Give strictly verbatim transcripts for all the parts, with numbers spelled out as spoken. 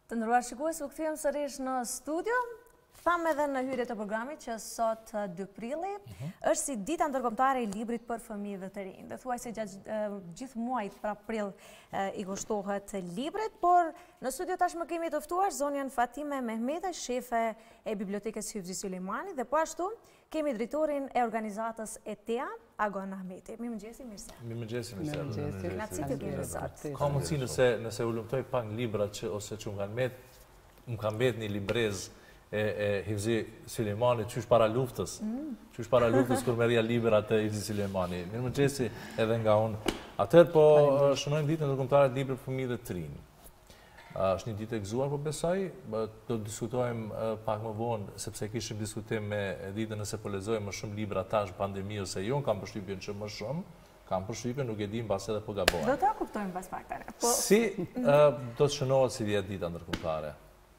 Të ndëruar shikues, u kthyem sërish në studio. Thamë edhe në hyrje të programit që sot dy prilli është si dita ndërkombëtare e librit për fëmijë të rinj. Dhe thuaj se gjatë gjithë muajit pra prill i kushtohet librit, por në studio tashmë kemi të ftuar zonjën Fatime Mehmetaj, shefe e bibliotekës Hyfzi Sulejmani, dhe po ashtu kemi drejtorin e organizatës e T E A, Agon Ahmeti. Mirëmëngjesi, mirë se. Mirëmëngjesi, mirë se. Mirëmëngjesi të kemi sot. Ka mundësi nëse nëse u lumtoj pak librat që ose që më kanë mbet, më kanë mbet një librez e Hyfzi Sulejmani qysh para luftës. Qysh para luftës kur merrja librat e Hyfzi Sulejmani. Mirëmëngjesi edhe nga unë. Atëherë po shënojmë ditën ndërkombëtare të librit për fëmijë të rinj. Është një ditë e gëzuar, po besoj, do të diskutojmë pak më vonë, sepse kishim diskutim me ditën nëse po lexojmë më shumë libra tash pandemi ose jo, kam përshtypjen që më shumë, kam përshtypjen, nuk e di mbas edhe po gabohem. Do ta kuptojmë pas pak tani. Po si do të shënohet si vjet dita ndërkombëtare?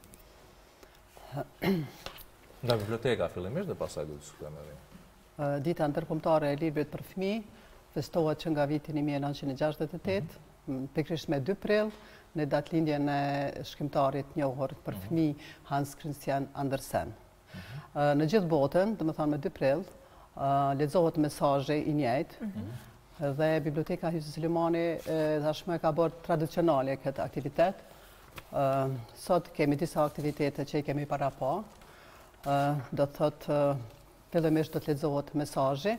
Nga biblioteka fillimisht dhe pastaj do të diskutojmë edhe. Dita ndërkombëtare e librit për fëmijë festohet që nga viti një mijë e nëntëqind e gjashtëdhjetë e tetë, pikërisht me dy prill, në datëlindjen e shkrimtarit njohur për fëmijë Hans Christian Andersen. Në gjithë botën, domethënë me dy prill, lexohet mesazhi i njëjtë dhe Biblioteka Hyfzi Sulejmani tashmë ka bërë tradicionale këtë aktivitet. Sot kemi disa aktivitete që i kemi para pa. Do të thotë fillimisht do të lexohet mesazhi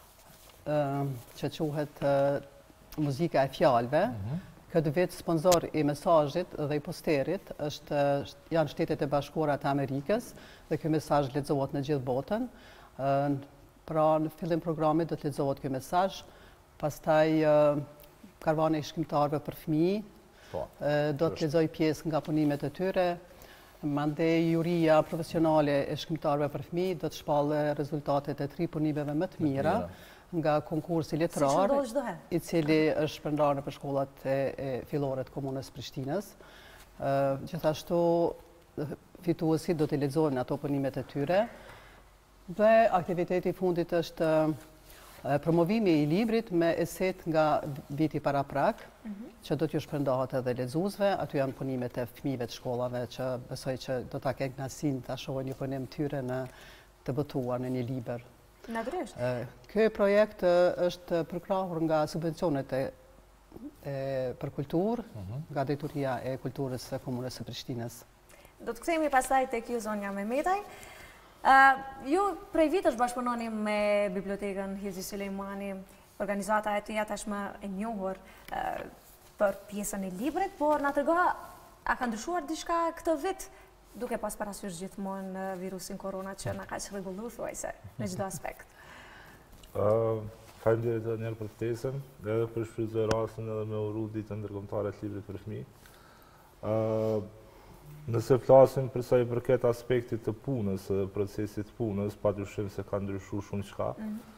që quhet muzika e fjalëve. Këtë vit sponsor i mesazhit dhe i posterit është janë Shtetet e Bashkuara të Amerikës dhe ky mesazh lexohet në gjithë botën. Pra në fillim programit do të lexohet ky mesazh, pastaj karvani i shkrimtarëve për fëmijë do të lexoj pjesë nga punimet e tyre. Mandej juria profesionale e shkrimtarëve për fëmijë do të shpallë rezultatet e tri punimeve më të mira nga konkursi letrar, i cili është shpërndarë në shkollat e fillore të komunës Prishtinës. Gjithashtu fituesit do të lexojnë ato punimet e tyre. Dhe aktiviteti i fundit është promovimi i librit me eset nga viti paraprak, që do t'ju shpërndahet edhe lexuesve. Aty janë punimet e fëmijëve të shkollave që besoj që do ta kenë kënaqësinë ta shohin një punim tyre në të botuar në një libër. Natyrisht. Ky projekt është përkrahur nga subvencionet për kulturë, nga drejtoria e kulturës së komunës së Prishtinës. Do të kthehemi pastaj tek ju zonja Mehmetaj. Ju prej vitësh bashkëpunoni me Bibliotekën Hyfzi Sulejmani, organizata e tyja tashmë e njohur për pjesën e librit, por na trego, a ka ndryshuar diçka këtë vit? Duke pas parasysh gjithmonë virusin korona që na ka çrregullu thuajse në çdo aspekt. Faleminderit edhe një herë për ftesën, edhe për shfrytëzoj rastin edhe me uru ditën ndërkombëtare të librit për fëmijë. Nëse flasim për sa i përket aspektit të punës, procesit të punës, padyshim se ka ndryshuar shumë çka.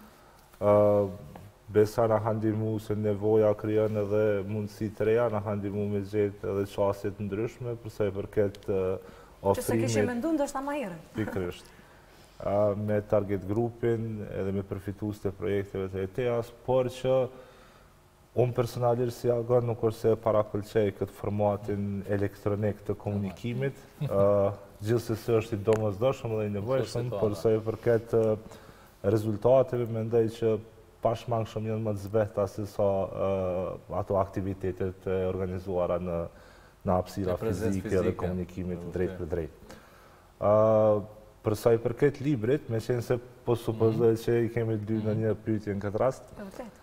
Besa na ka ndihmu se nevoja krijon edhe mundësi të reja, na ka ndihmu me gjetë edhe çësje të ndryshme për sa i përket që se kishim menduar ndoshta më herët. Pikërisht. Me target grupin edhe me përfitues të projekteve të E T E A-s, por që unë personalisht si Agon nuk është se parapëlqej këtë formatin elektronik të komunikimit. Gjithsesi është i domosdoshëm dhe i nevojshëm, por sa i përket rezultateve mendoj që pashmangshëm janë më të zbehta se sa ato aktivitetet e organizuara në në hapësira fizike dhe komunikimit drejt për drejt. Për sa i përket librit, me qenë se po supozoj që i kemi dy në një pyetje në këtë rast,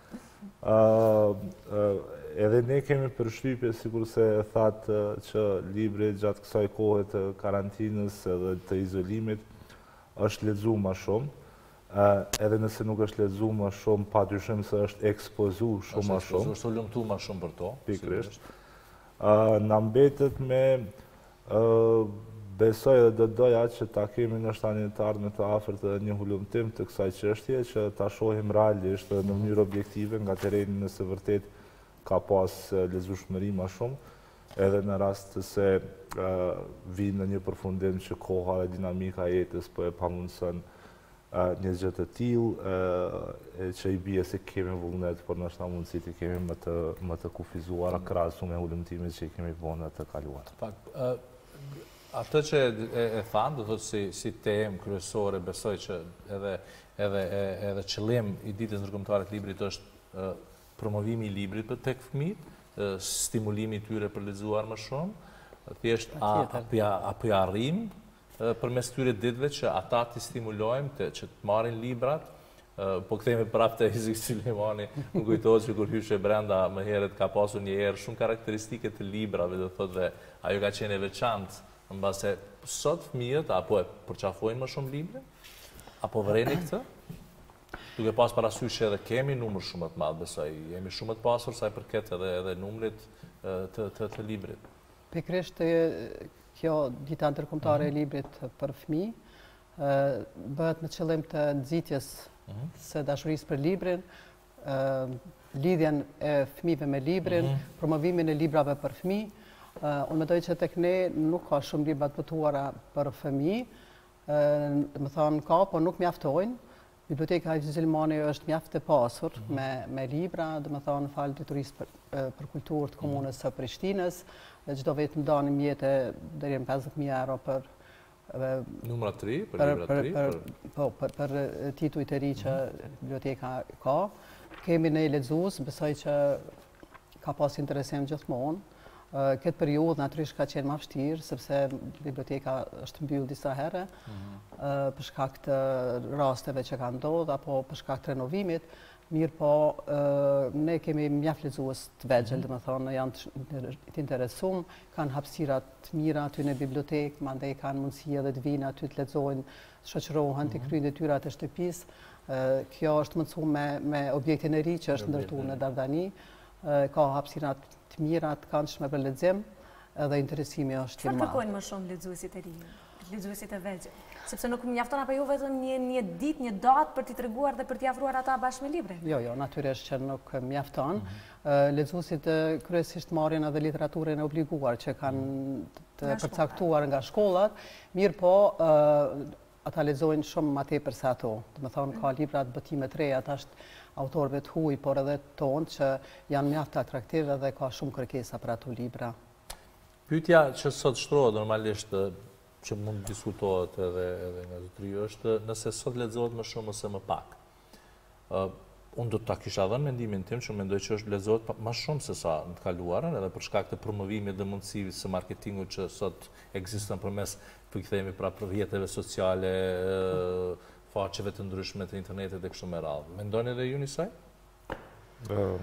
edhe ne kemi përshtypje, sikur se thatë që libri gjatë kësaj kohe të karantinës edhe të izolimit është lexuar më shumë. Edhe nëse nuk është lexuar më shumë, padyshim se është ekspozuar shumë më shumë. Është lumtuar më shumë për to. Pikërisht. Në mbetet me besoj edhe do doja që ta kemi në shtanitar në të afërt edhe një hulumtim të kësaj çështje, që ta shohim realisht në mënyrë objektive nga tereni nëse vërtet ka pas lezueshmëri më shumë, edhe në rast se vinë në një përfundim që koha dhe dinamika e jetës po e pamundson një gjë të tillë, që i bie se kemi vullnet, por ndoshta mundësit i kemi më të më të kufizuara krahasu me hulumtimet që i kemi bënë të kaluara. Pak, Atë që e thanë, do thotë si, si temë kryesore, besoj që edhe, edhe, edhe qëllim i ditës ndërkombëtare të librit është uh, promovimi i librit për tek fëmijët, uh, stimulimi i tyre për lexuar më shumë, thjesht a, apo ja arrim uh, përmes këtyre ditëve që ata të stimulojmë të, që të marrin librat. Uh, po kthehemi prapë te Izik Sulemani, më kujtohet që kur hyshe brenda më herët ka pasur një herë shumë karakteristike të librave, do thotë dhe ajo ka qenë e veçantë. Në base, sot fëmijët apo e përqafojnë më shumë libre, apo vëreni këtë, duke pas parasysh që edhe kemi numër shumë të madh, besoj, jemi shumë të pasur sa i përket edhe, edhe numrit të, të, të librit. Pikërisht kjo dita ndërkombëtare e librit për fëmijë, bëhet me qëllim të nxitjes së dashurisë për librin, lidhjen e fëmijëve me librin, promovimin e librave për fëmijë. Uh, unë mendoj që tek ne nuk ka shumë libra të botuara për fëmijë, uh, më thonë ka, por nuk mjaftojnë. Biblioteka e Sulemani është mjaft e pasur mm -hmm. me, me libra, dhe më thonë falë diturisë për, uh, për kulturë të komunës së Prishtinës, çdo vit më dani mjete deri në pesëdhjetë mijë euro për uh, numra të ri, për, për libra të ri, për, për, po, për, për tituj të ri që mm -hmm. biblioteka ka. Kemi ne lexues, besoj që ka pas interesim gjithmonë. Këtë periudhë natyrisht ka qenë më vështirë, sepse biblioteka është mbyllur disa herë, mm-hmm. për shkak të rasteve që kanë ndodhur apo për shkak të renovimit. Mirë po, ne kemi mjaft lexues të vegjël, mm-hmm. domethënë janë të interesuar, kanë hapësira të mira aty në bibliotekë, mandej kanë mundësi edhe të vinë aty të lexojnë, shoqërohen, mm-hmm. të kryejnë detyrat e shtëpisë. Kjo është mundësuar me, me objektin e ri që është ndërtuar në Dardani, ka hapësira të mira të këndshme për lexim, edhe interesimi është i madh. Çfarë kërkojnë më shumë lexuesit e rinj, lexuesit e vegjël? Sepse nuk mjafton apo jo vetëm një një ditë, një datë për t'i treguar dhe për t'i afruar ata bashkë me librin? Jo, jo, natyrisht që nuk mjafton. Mm -hmm. Lexuesit kryesisht marrin edhe literaturën e obliguar që kanë të përcaktuar nga shkollat, mirë po ata lexojnë shumë më tepër se ato. Do të thonë ka libra të botime të reja, ata është autorëve të huaj, por edhe tonë që janë mjaft atraktive dhe ka shumë kërkesa për ato libra. Pyetja që sot shtrohet normalisht që mund të diskutohet edhe, edhe nga zotëria është nëse sot lexohet më shumë ose më pak. Uh, unë do të ta kisha dhënë mendimin tim që mendoj që është lexohet më shumë se sa në të kaluarën, edhe për shkak të promovimit dhe mundësive së marketingut që sot ekziston përmes, po i kthehemi pra për rrjeteve sociale, uh, faqeve të ndryshme të internetit dhe kështu me radhë. Mendoni edhe ju njësoj? Um.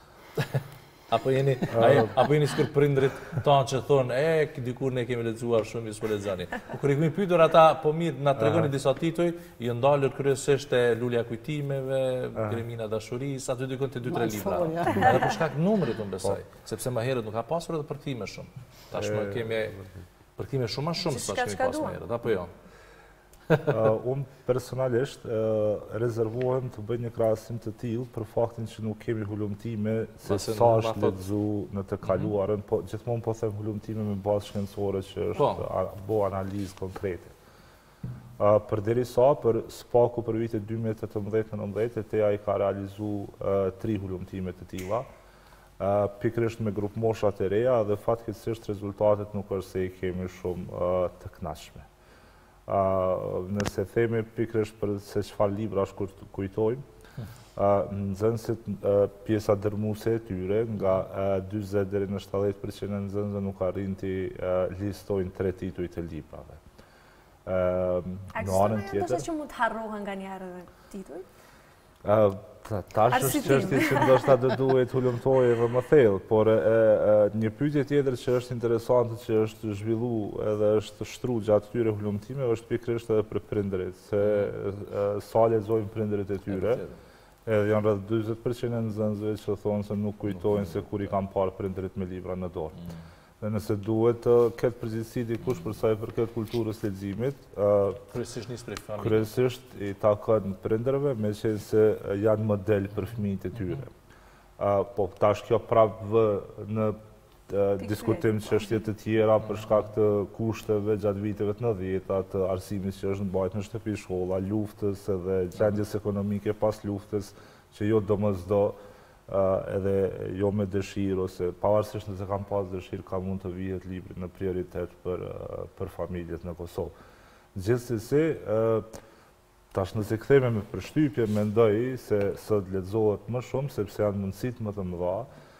apo jeni, uh. apo jeni sikur prindrit tanë që thonë, e, dikur ne kemi lexuar shumë, ju s'po lexoni. Kur i kemi pyetur ata, po mirë, na tregoni uh. disa tituj, i ndalur kryesisht te Lulja kujtimeve, uh. Gremina dashurisë, aty dikon te dy tre libra. Edhe për shkak numrit unë besoj, sepse më herët nuk ka pasur edhe përktime shumë. Tashmë kemi përktime shumë më shumë se sa kemi pasur më herët, apo jo? uh, unë personalisht uh, rezervohem të bëj një krahasim të tillë për faktin që nuk kemi hulumtime se sa është lexu në të kaluarën, po gjithmonë po them hulumtime me bazë shkencore që është bo analizë konkrete. Uh, Përderisa për spaku për vitet dy mijë e tetëmbëdhjetë nëntëmbëdhjetë, T E A i ka realizuar uh, tri hulumtime të tilla, uh, pikërisht me grup mosha të reja dhe fatkeqësisht rezultatet nuk është se i kemi shumë uh, të kënaqshme. Uh, nëse themi pikërisht për se çfarë libra është kujtojmë, uh, nxënësit uh, pjesa dërmuese e tyre nga uh, dyzet deri në shtatëdhjetë përqind e nxënësve nuk arrin të uh, listojnë tre tituj të librave. Uh, në anën tjetër, a që mund të harrohen nga njëherë edhe tituj? Uh, Tash është çështje që ndoshta do duhet hulumtohej edhe më thellë, por e, e, një pyetje tjetër që është interesante që është zhvilluar edhe është shtruar gjatë këtyre hulumtimeve është pikërisht edhe për prindërit, se e, sa lexojnë prindërit e tyre. Edhe janë rreth dyzet përqind e nxënësve që thonë se nuk kujtojnë se kur i kanë parë prindërit me libra në dorë. Dhe nëse duhet të ketë përgjegjësi dikush për sa i përket kulturës leximit, kryesisht nis prej familjes. Kryesisht i takon prindërve, meqense janë model për fëmijët e tyre. Po tash kjo prapë vë në diskutim çështje të tjera për shkak të kushteve gjatë viteve të nëntëdhjetë, të arsimit që është mbajtur në shtëpi shkolla, luftës edhe gjendjes ekonomike pas luftës, që jo domosdo edhe jo me dëshirë, ose pavarësisht nëse kam pas dëshirë, ka mund të vihet libri në prioritet për familjet në Kosovë. Gjithsesi, tash nëse kthehemi me përshtypje, mendoj se sot lexohet më shumë sepse janë mundësit më të mëdha.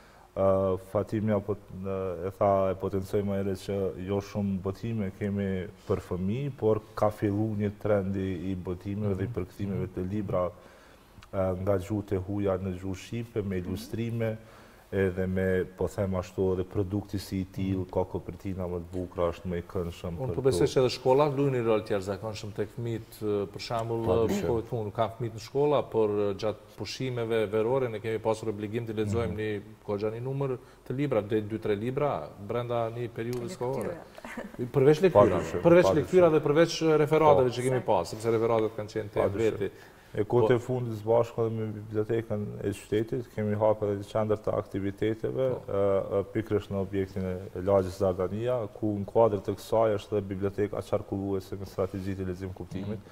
Fatime e tha, e potencoj më herët që jo shumë botime kemi për fëmijë, por ka fillu një trendi i botimeve dhe i përkthimeve të libra nga gjuhët e huaja në gjuhë shqipe, me ilustrime, edhe me, po them ashtu, edhe produkti si i tillë, ka kopertina më të bukura, është më i këndshëm. Unë po besoj që edhe shkolla luajnë një rol të jashtëzakonshëm tek fëmijët, për shembull, kohët fundit kanë fëmijët në shkolla, por gjatë pushimeve verore ne kemi pasur obligim të lexojmë një goxha një numër të libra, deri dy tre libra brenda një periudhe kohore. Përveç lektyrave, përveç lektyrave dhe përveç referateve që kemi pas, sepse referatet kanë qenë te veti. E kohët e fundit së bashku edhe me bibliotekën e qytetit, kemi hapur edhe qendër të aktiviteteve, pikërisht në objektin e lagjës Zardania, ku në kuadër të kësaj është edhe biblioteka qarkulluese në strategjitë e lexim kuptimit,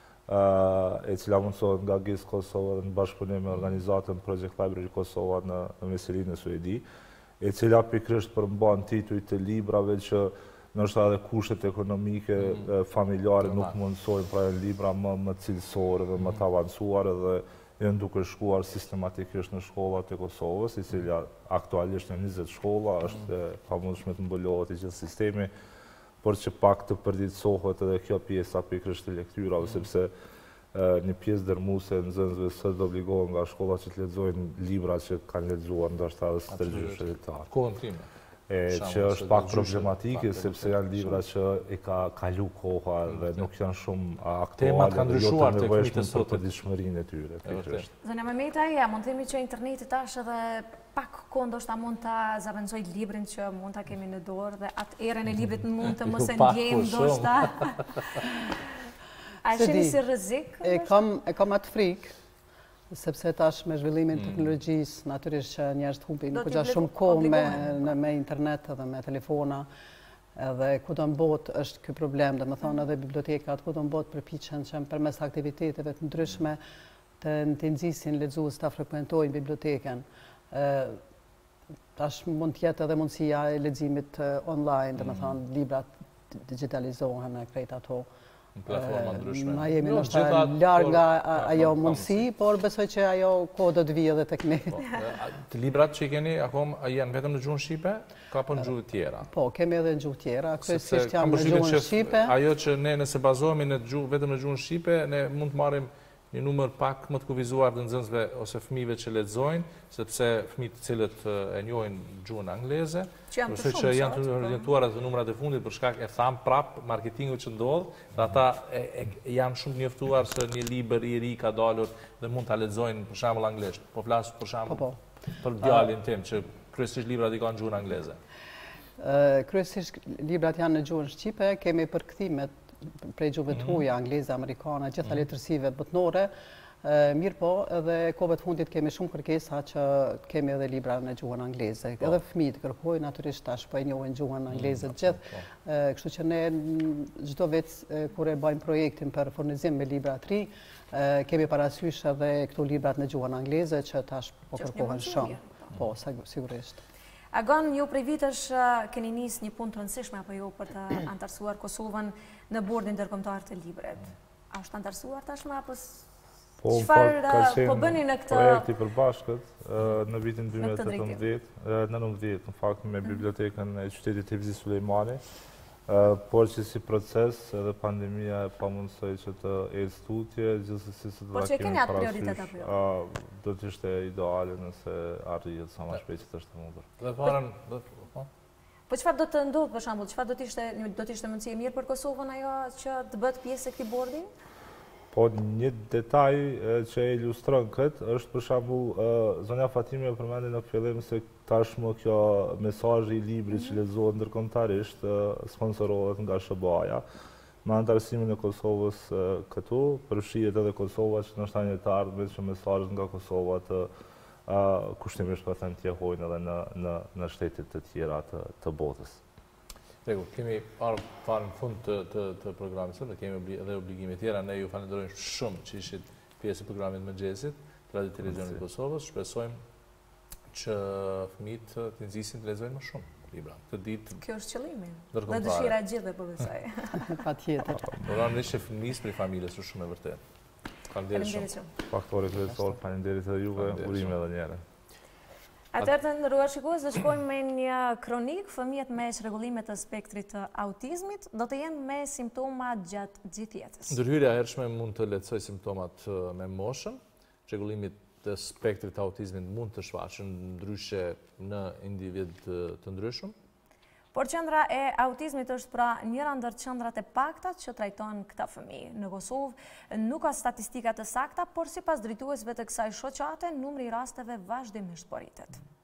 e cila mundsohet nga G I S Kosova dhe në bashkëpunim me organizatën Project Library Kosova në Mysafiri në Suedi, e cila pikërisht përmban tituj të librave që nështë edhe kushtet ekonomike, familjare nuk mundësojnë pra e libra më cilësore dhe më të avancuar dhe janë duke shkuar sistematikisht në shkollat e Kosovës, i cilja aktualisht në njëzet shkolla, është pa mundshme të mbëllohet i gjithë sistemi, por që pak të përditësohet edhe kjo pjesa pikërisht të lektyrave, sepse një pjesë dërmuese e nxënësve sot do obligohen nga shkolla që të lexojnë libra që kanë lexuar ndoshta edhe së tërgjyshe hetar. Kohën time. Që është pak problematike, sepse janë libra që i ka kalu koha dhe nuk janë shumë aktuale dhe jo të nevojshme për përditshmërinë e tyre. Zonja Mehmetaj, ja mund të themi që interneti tash edhe pak kohë ndoshta mund ta zaventësoj librin që mund ta kemi në dorë dhe atë erën e librit mund të mos e ndjejmë ndoshta. A e shihni si rrezik? E kam e kam atë frikë, sepse tash me zhvillimin e teknologjisë, natyrisht që njerëzit humbin goxha shumë kohë me me internet dhe me telefona, edhe kudo në botë është ky problem, domethënë edhe bibliotekat kudo në botë përpiqen që përmes aktiviteteve të ndryshme të të nxisin lexues ta frekuentojnë bibliotekën. Tash mund të jetë edhe mundësia e leximit online, domethënë librat digitalizohen e krejt ato. Në platforma ndryshme. Na jemi nështë larg nga ajo mundësi, por besoj që ajo kohë do të vijë edhe tek ne. Të librat që i keni akom janë vetëm në gjuhën shqipe, ka po në gjuhë tjera? Po, kemi edhe në gjuhë tjera, kryesisht janë në gjuhën shqipe. Ajo që ne nëse bazohemi vetëm në gjuhën shqipe, ne mund të marrim një numër pak më të kufizuar të nxënësve ose fëmijëve që lexojnë, sepse fëmijët të cilët e njohin gjuhën angleze, kurse që janë të orientuar ato numrat e fundit për shkak e tham prap marketingu që ndodh, dhe ata janë shumë njoftuar se një libër i ri ka dalur dhe mund ta lexojnë për shembull anglisht. Po flas për shembull për djalin tim që kryesisht librat i kanë gjuhën angleze. Kryesisht librat janë në gjuhën shqipe, kemi përkthimet prej gjuhëve të huaja, angleze, amerikane, gjitha letërsive botnore, mirë po edhe kohëve të fundit kemi shumë kërkesa që kemi edhe libra në gjuhën angleze. Edhe fëmijët kërkojnë, natyrisht tash po e njohin gjuhën angleze të gjithë, kështu që ne çdo vit kur e bëjmë projektin për furnizim me libra të ri, kemi parasysh edhe këto librat në gjuhën angleze që tash po kërkohen shumë. Po, sigurisht. Agon, ju prej vitesh keni nis një punë të rëndësishme apo jo për të antarësuar Kosovën në bordin ndërkombëtar të librit. A është antarësuar tashmë apo çfarë po bëni në këtë projekti përbashkët në vitin dy mijë e tetëmbëdhjetë, nëntëmbëdhjetë në fakt me bibliotekën e qytetit të Vizit Sulejmani, por që si proces edhe pandemia e pamundsoi që të ecë tutje, gjithsesi se do ta kemi parasysh, do të ishte ideale nëse arrihet sa më shpejt që të është mundur. Dhe parën, po çfarë do të ndodhë për shembull, çfarë do të ishte do të ishte mundësi e mirë për Kosovën ajo që të bëhet pjesë e këtij bordi? Po një detaj që e ilustron këtë është për shembull zonja Fatime përmendi në fillim se tashmë kjo mesazhi i librit që lexohet ndërkombëtarisht sponsorohet nga S B A-ja. Me antarësimin e Kosovës këtu, përfshihet edhe Kosova që ndoshta një të ardhmet që mesazhet nga Kosova të kushtimisht po them të jehojnë edhe në në në shtetet të tjera të të botës. Regu, kemi parë në fund të programit sot, dhe kemi edhe obligime tjera, ne ju falenderojmë shumë që ishit pjesë e programit Mëngjesit, të Radio Televizionit Kosovës, shpresojmë që fëmijët të nxisin të lexojnë më shumë libra. Këtë ditë Kjo është qëllimi. Dhe ndërkombëtare. dëshira e gjithë po besoj. Patjetër. Normalisht e fëmijës për familjes është shumë e vërtetë. Faleminderit Faleminderit shumë. shumë. Faktori kryesor, faleminderit edhe juve, Faleminderit urime shumë. edhe një herë. Atëherë të ndëruar shikues, dhe shkojmë me një kronik. Fëmijët me çrregullimet të spektrit të autizmit do të jenë me simptoma gjatë gjithë jetës. Ndërhyrja e hershme mund të lehtësoj simptomat me moshën. Çrregullimit të spektrit të autizmit mund të shfaqen ndryshe në individ të ndryshëm. Por qendra e autizmit është pra njëra ndër qendrat e pakta që trajton këta fëmijë. Në Kosovë nuk ka statistika të sakta, por sipas drejtuesve të kësaj shoqate, numri i rasteve vazhdimisht po rritet.